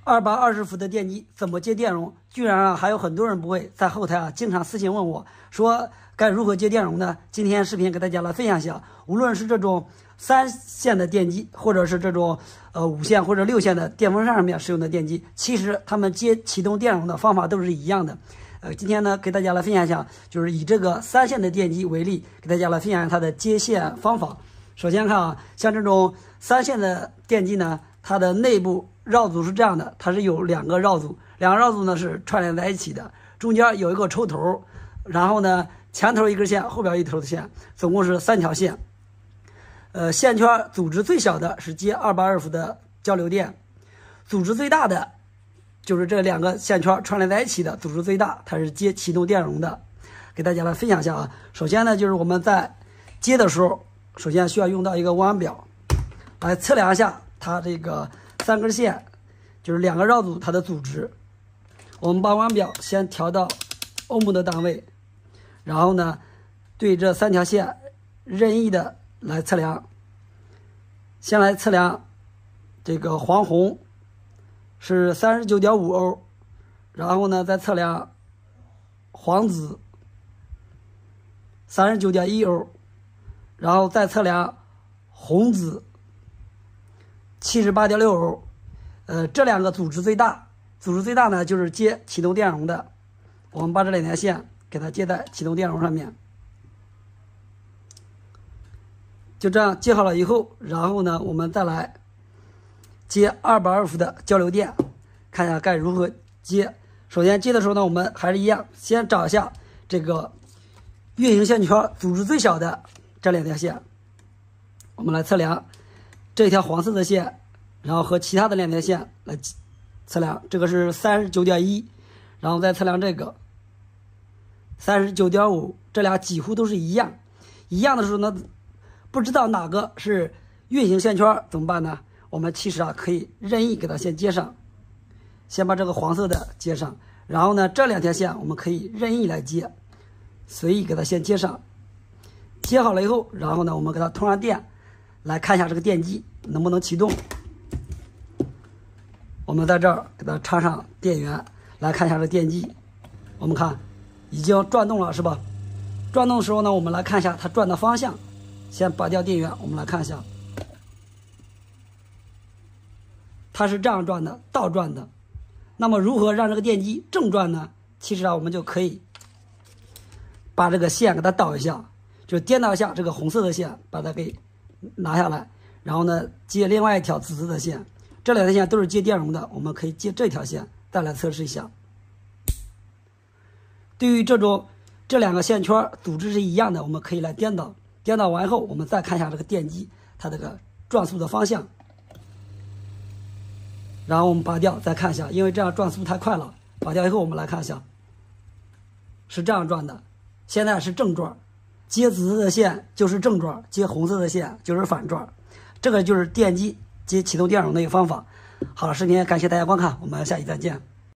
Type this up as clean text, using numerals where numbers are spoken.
220伏的电机怎么接电容？居然还有很多人不会，在后台经常私信问我说该如何接电容呢？今天视频给大家来分享一下，无论是这种3线的电机，或者是这种5线或者6线的电风扇上面使用的电机，其实他们接启动电容的方法都是一样的。今天呢给大家来分享一下，就是以这个3线的电机为例，给大家来分享一下它的接线方法。首先看啊，像这种3线的电机呢，它的内部绕组是这样的，它是有2个绕组呢是串联在一起的，中间有一个抽头，然后呢前头一根线，后边一头的线，总共是3条线。线圈组织最小的是接220伏的交流电，组织最大的就是这2个线圈串联在一起的，组织最大，它是接启动电容的。给大家来分享一下啊。首先呢，就是我们在接的时候，首先需要用到一个弯表来测量一下它这个3根线，就是2个绕组它的组织。我们把弯表先调到欧姆的单位，然后呢对这3条线任意的来测量。先来测量这个黄红是39.5欧，然后呢再测量黄紫39.1欧，然后再测量红紫78.6欧。这2个组织最大呢就是接启动电容的。我们把这2条线给它接在启动电容上面，就这样接好了以后，然后呢我们再来接220伏的交流电，看一下该如何接。首先接的时候呢，我们还是一样，先找一下这个运行线圈组织最小的这2条线，我们来测量这条黄色的线，然后和其他的2条线来测量。这个是39.1，然后再测量这个39.5，这俩几乎都是一样的时候呢，不知道哪个是运行线圈怎么办呢？我们其实可以任意给它先接上，先把这个黄色的接上，然后呢这2条线我们可以任意来接，随意给它先接上。接好了以后，然后呢我们给它通上电，来看一下这个电机能不能启动。我们在这儿给它插上电源，来看一下这电机。我们看已经转动了，是吧？转动的时候呢，我们来看一下它转的方向。先拔掉电源，我们来看一下，它是这样转的，倒转的。那么如何让这个电机正转呢？其实我们就可以把这个线给它倒一下，就颠倒一下这个红色的线，把它给拿下来，然后呢接另外一条紫色的线。这2条线都是接电容的，我们可以接这条线，再来测试一下。对于这2个线圈组织是一样的，我们可以来颠倒。颠倒完后，我们再看一下这个电机它这个转速的方向，然后我们拔掉再看一下，因为这样转速太快了。拔掉以后，我们来看一下，是这样转的，现在是正转，接紫色的线就是正转，接红色的线就是反转。这个就是电机接启动电容的一个方法。好了，视频感谢大家观看，我们下期再见。